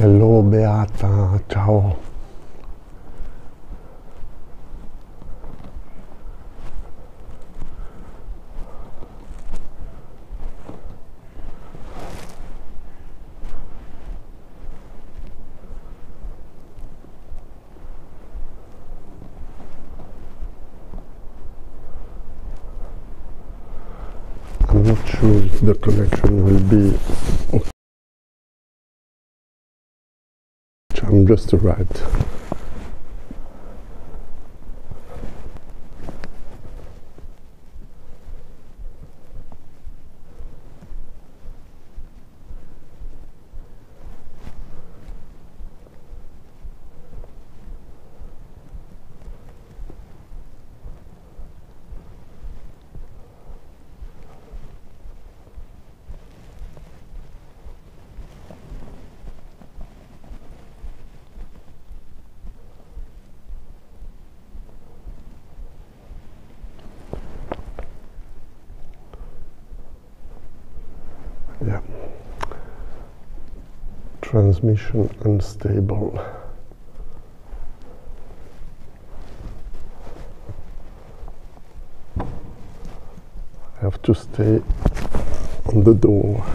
Hello Beata, ciao. I'm not sure if the connection will be okay. I'm just arrived. Yeah. Transmission unstable. I have to stay on the door.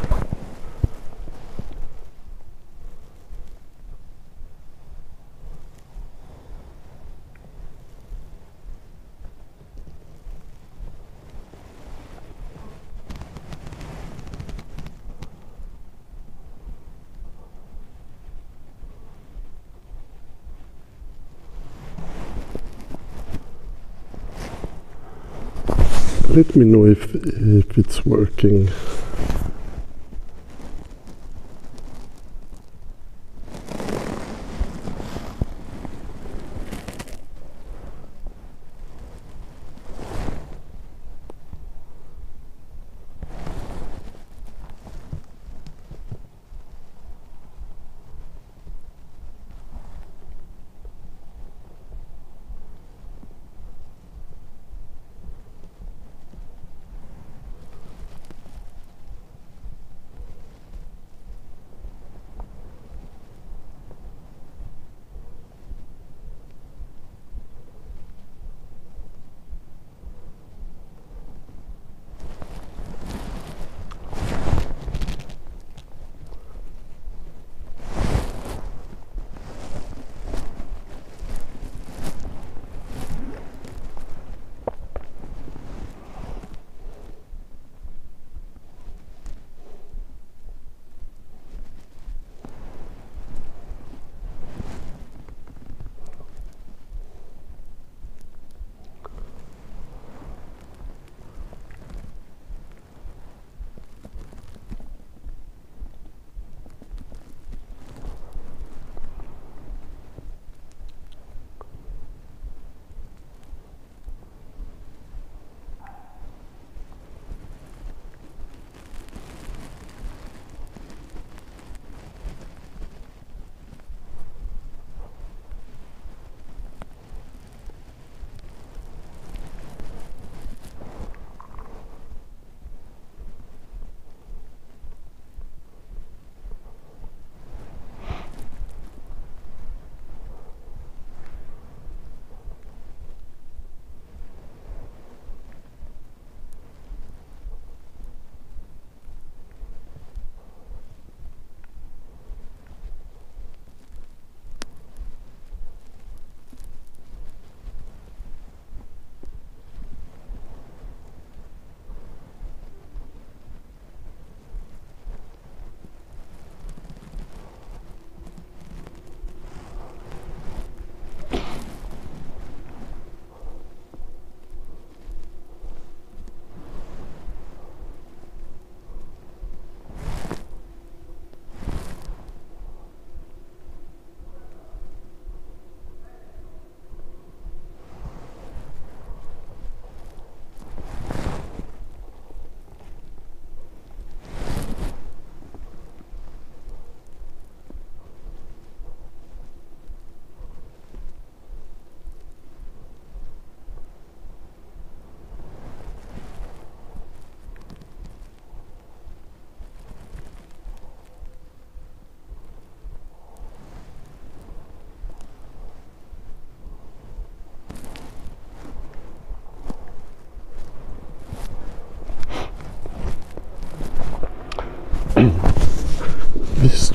Let me know if it's working.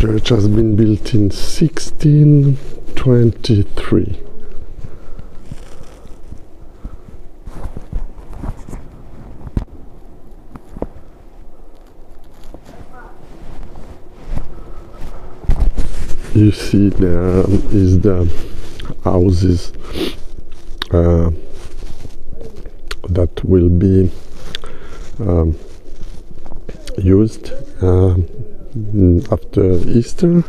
church has been built in 1623. You see there is the houses that will be used after Easter.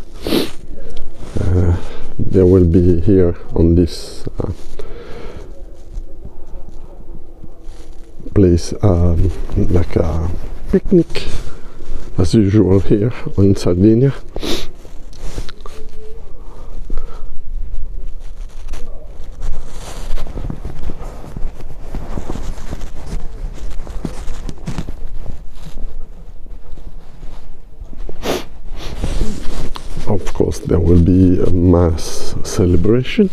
There will be here on this place like a picnic as usual here in Sardinia. Of course, there will be a mass celebration.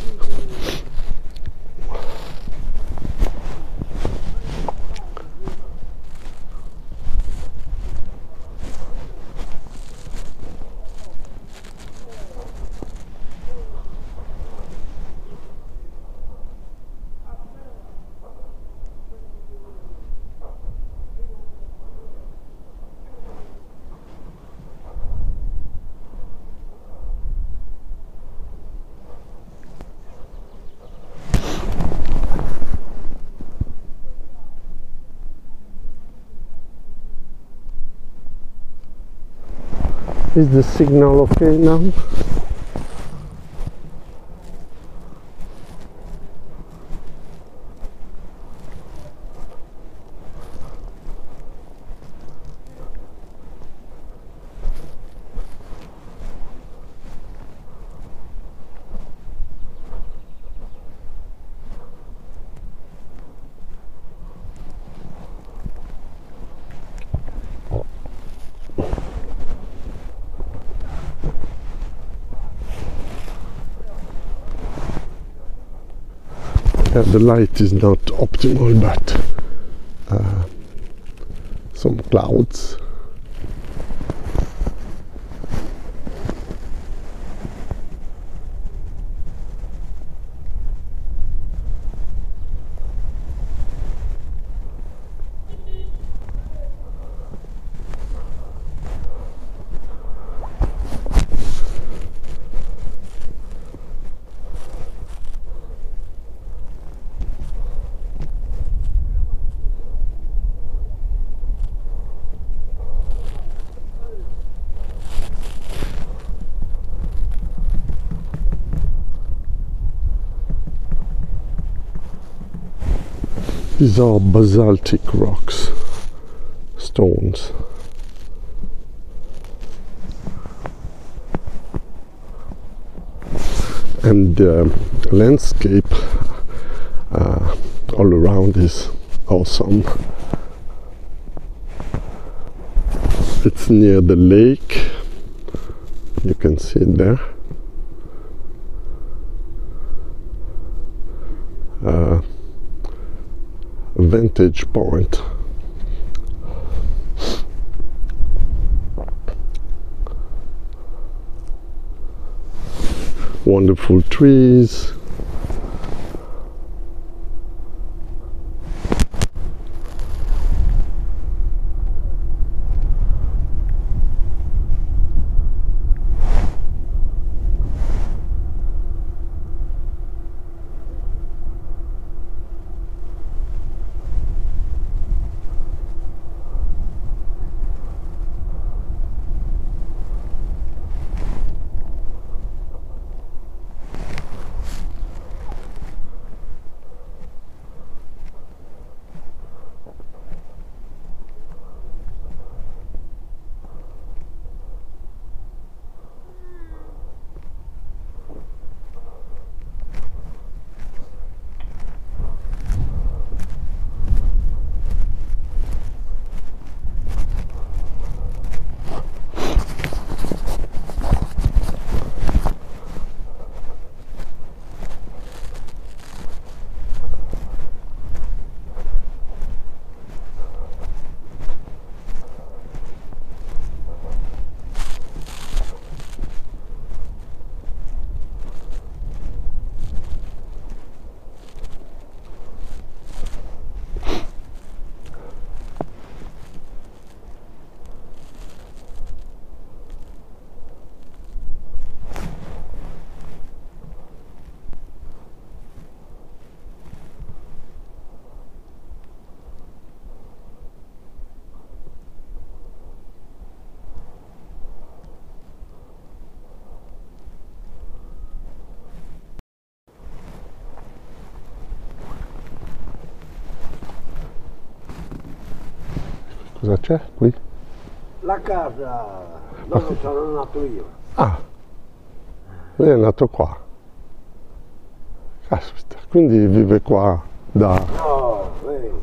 Is the signal okay now? Yeah, the light is not optimal, but some clouds. These are basaltic rocks, stones. And the landscape all around is awesome. It's near the lake, you can see it there. Vantage point. Wonderful trees. Cosa c'è qui? La casa dove sono nato io. Ah, lui è nato qua. Caspita, quindi vive qua da... No,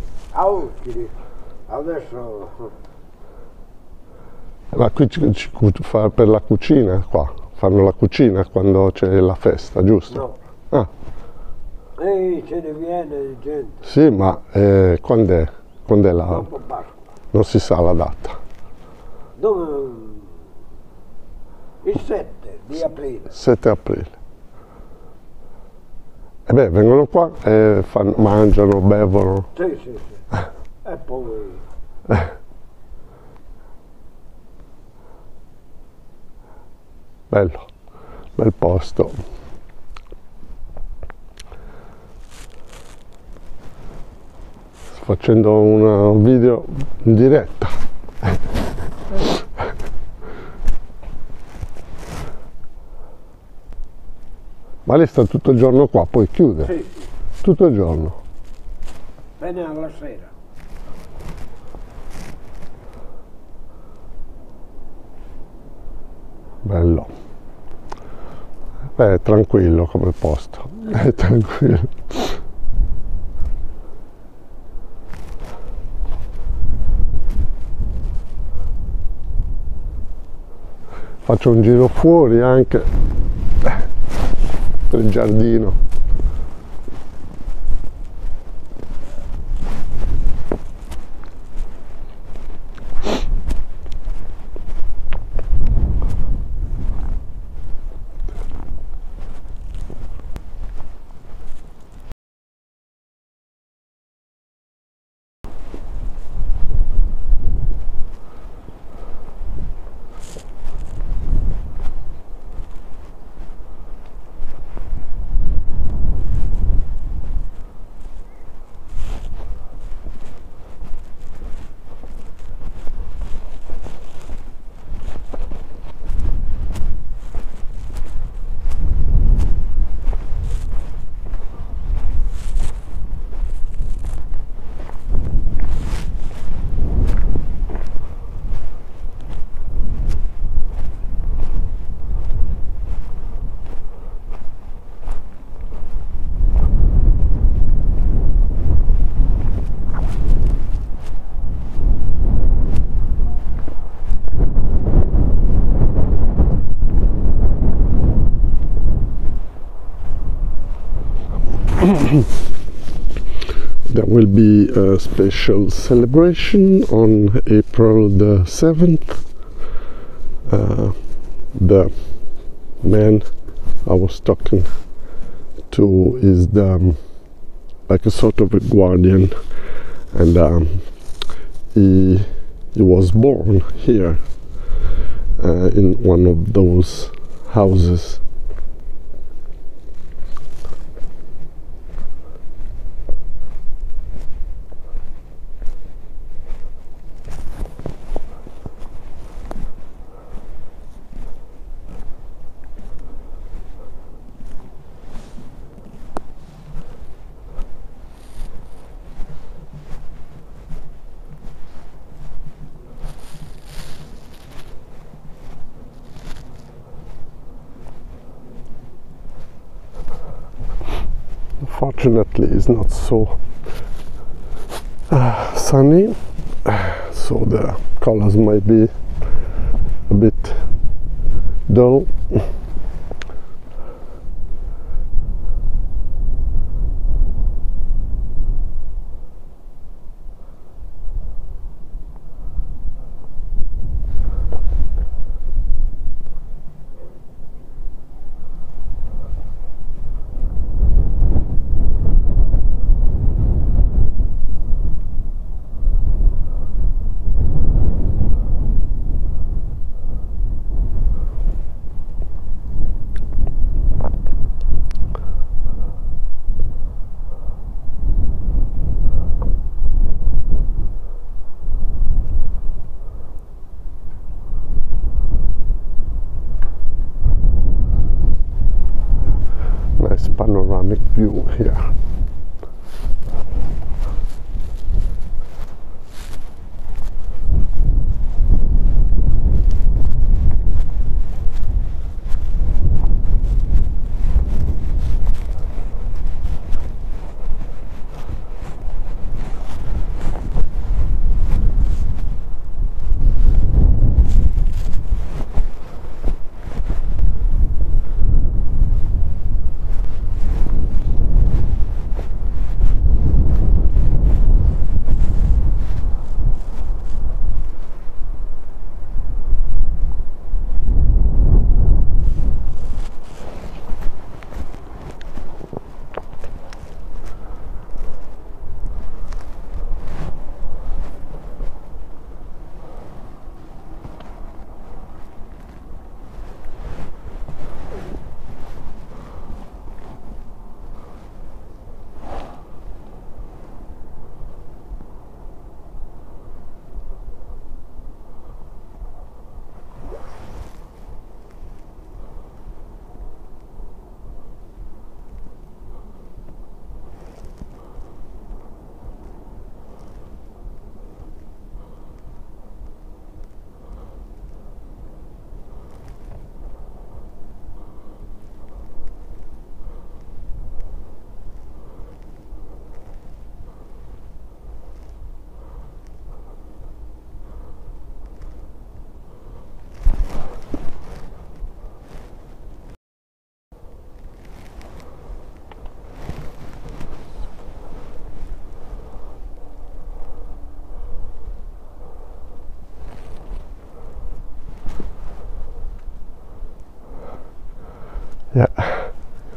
adesso Ma qui fa per la cucina qua, fanno la cucina quando c'è la festa, giusto? no. Ah, Ce ne viene gente. sì, ma quando è? Quando è la... Dopo Pasqua. Non si sa la data. Dove? Il 7 di aprile. 7 aprile. E beh, vengono qua e mangiano, bevono. Sì, sì, sì. E poi... Bello, bel posto. Sto facendo un video in diretta. Ma lei sta tutto il giorno qua, poi chiude? Sì, sì. Tutto il giorno. Bene alla sera. Bello. Beh, è tranquillo come posto. È tranquillo. Faccio un giro fuori anche per il giardino. There will be a special celebration on April the 7th. The man I was talking to is like a sort of a guardian, and he was born here in one of those houses. Fortunately, it's not so sunny, so the colors might be a bit dull. Nice panoramic view here. yeah,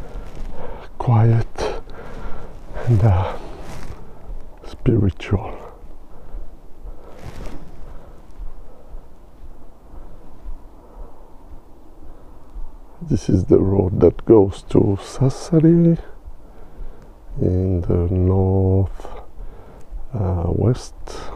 quiet and spiritual. This is the road that goes to Sassari in the north west.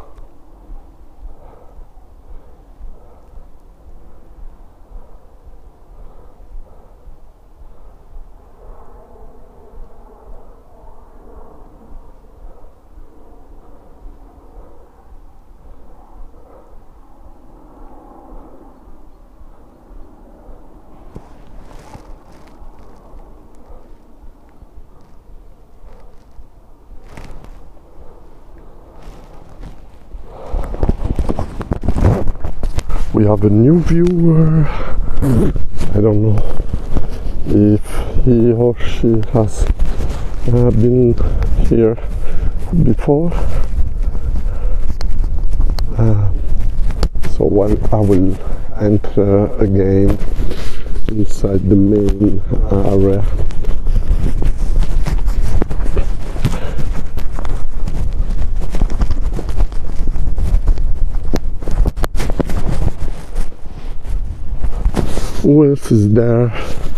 We have a new viewer. I don't know if he or she has been here before. So I will enter again inside the main area. Who else is there?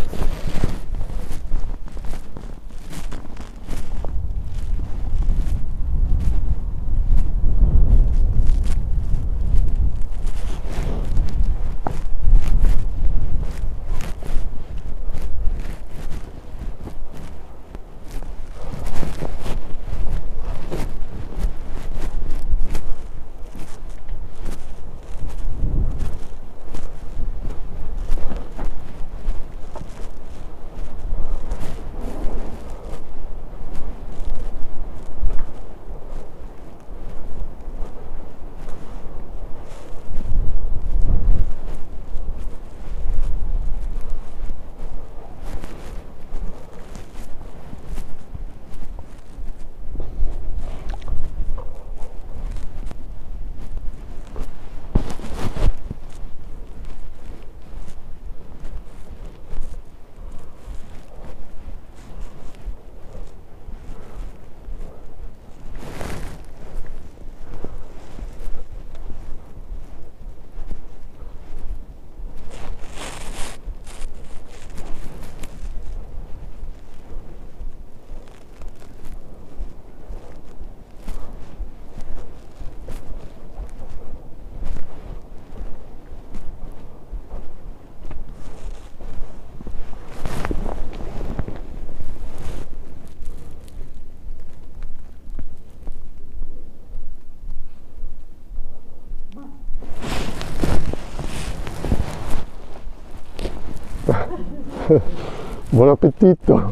Buon appetito!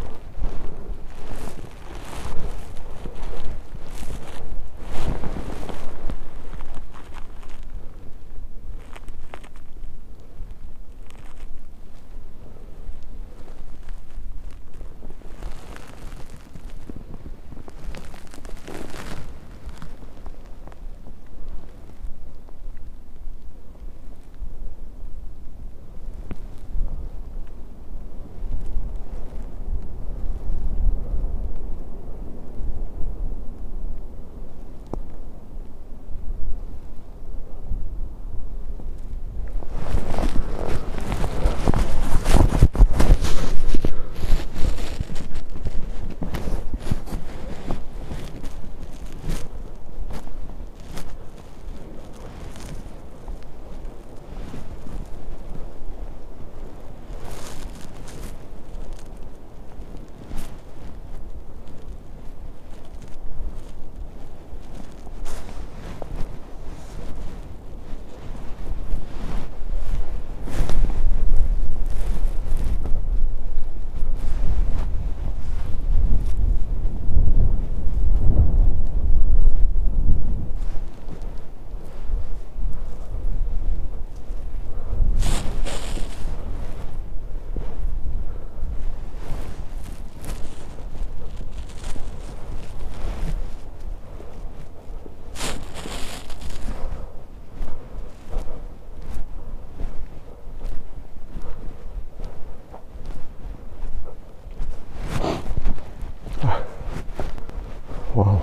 Wow.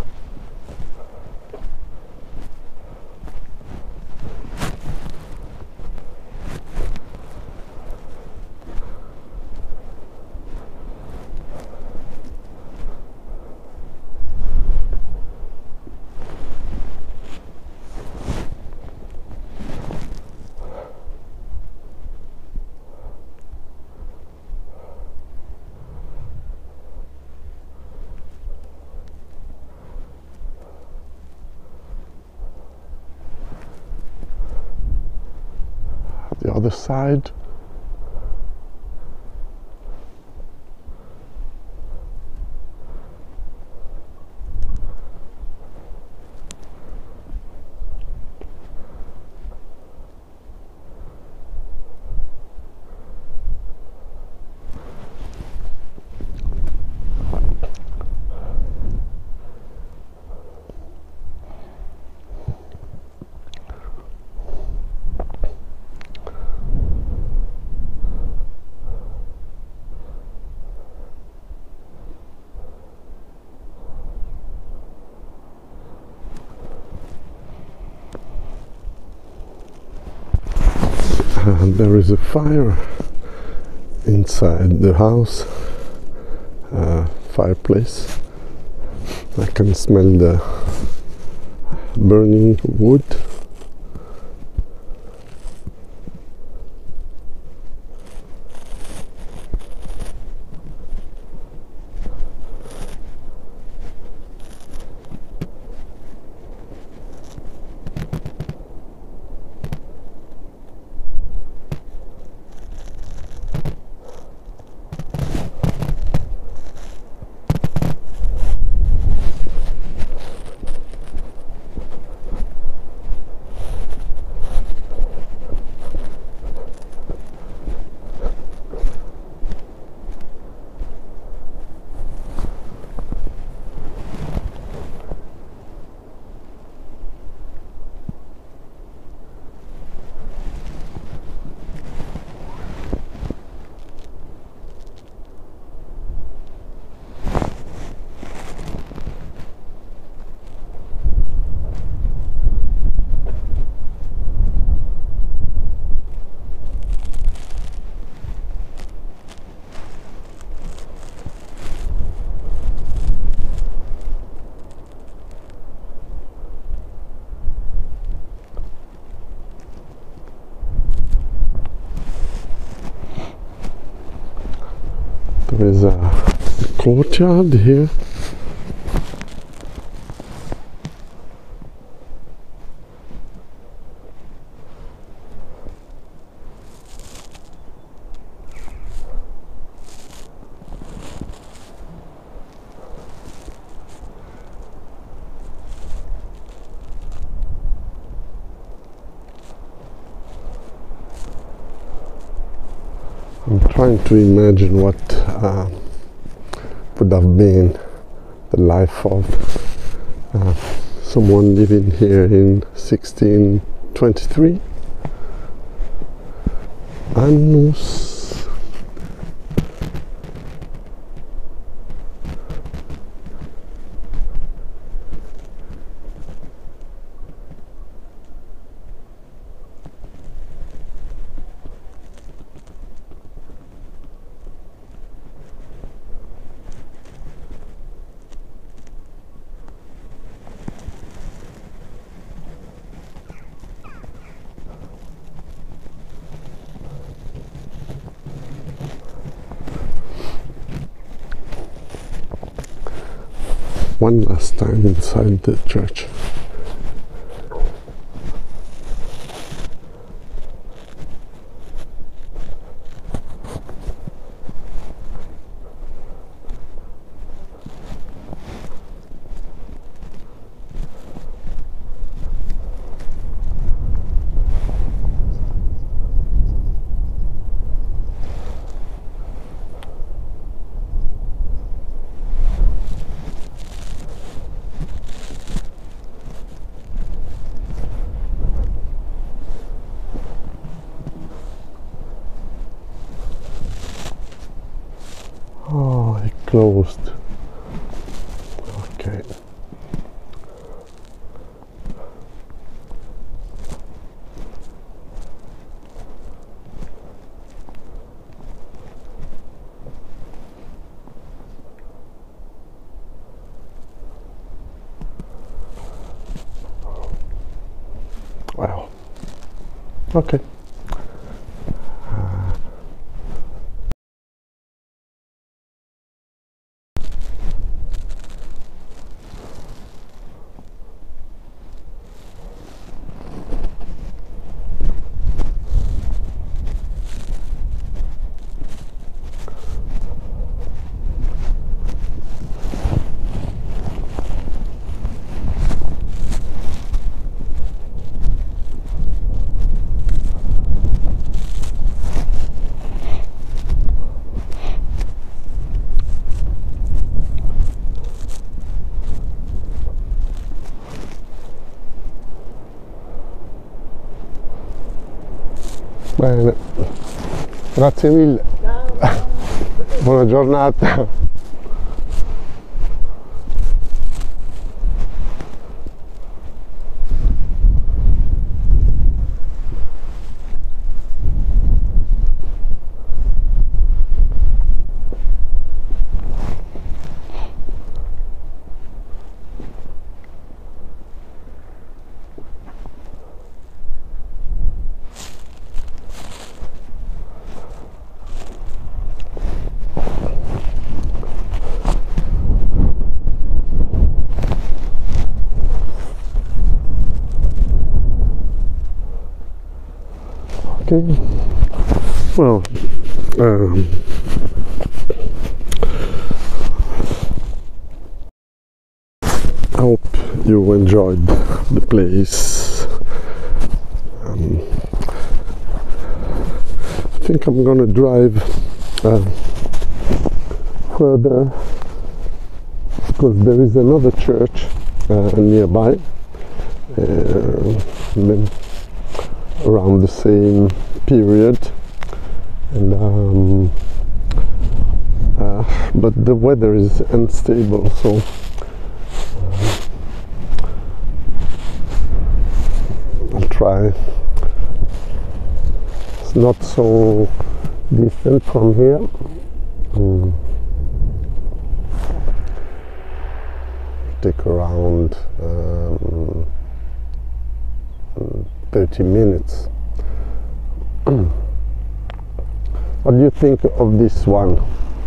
The other side. And there is a fire inside the house, fireplace. I can smell the burning wood. There is a courtyard here. I'm trying to imagine what would have been the life of someone living here in 1623. Annus. One last time inside the church. Oh, it closed. Okay. Okay. Bene, grazie mille, buona giornata. Okay. Well, I hope you enjoyed the place. I think I'm gonna drive further because there is another church nearby. Around the same period, and but the weather is unstable, so I'll try. It's not so distant from here. Take around 30 minutes. What do you think of this one?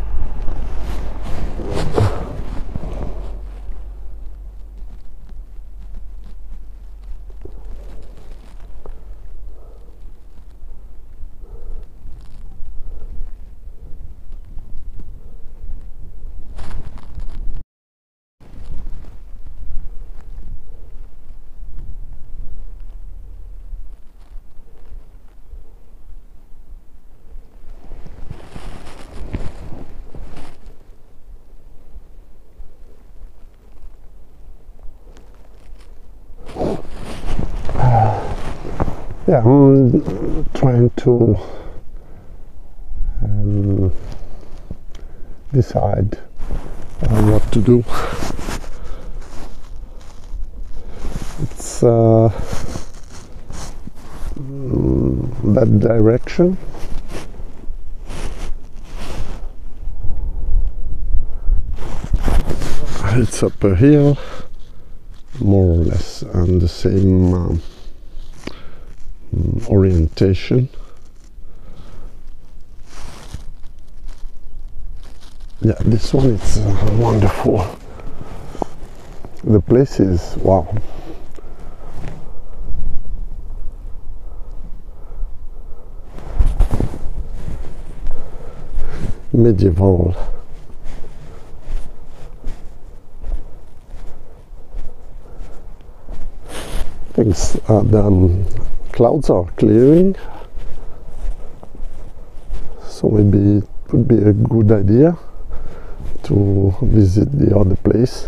Yeah, I'm trying to decide what to do. It's that direction. It's up a hill, more or less, and the same orientation. Yeah, this one is wonderful. The place is wow. Medieval. Things the clouds are clearing, so maybe it would be a good idea to visit the other place.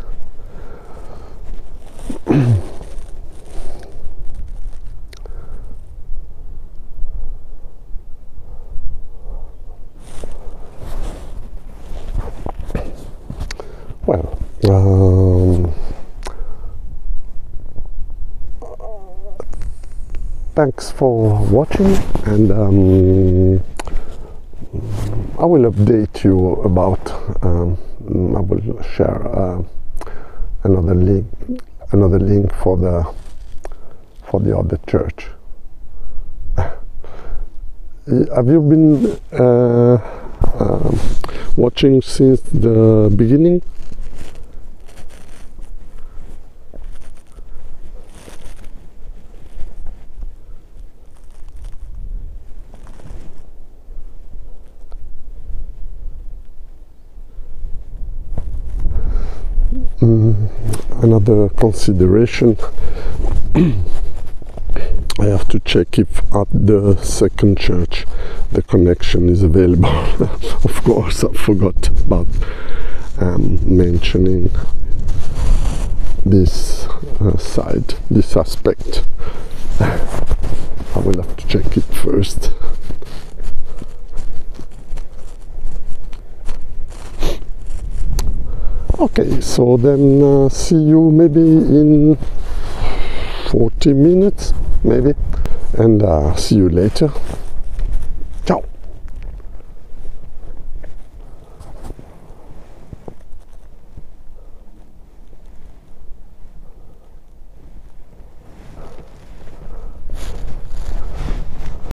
Well, thanks for watching, and I will update you about I will share another link for the other church. have you been watching since the beginning? Another consideration, I have to check if at the second church the connection is available. Of course, I forgot about mentioning this side, this aspect. I will have to check it first. Okay, so then see you maybe in 40 minutes, maybe, and see you later. Ciao!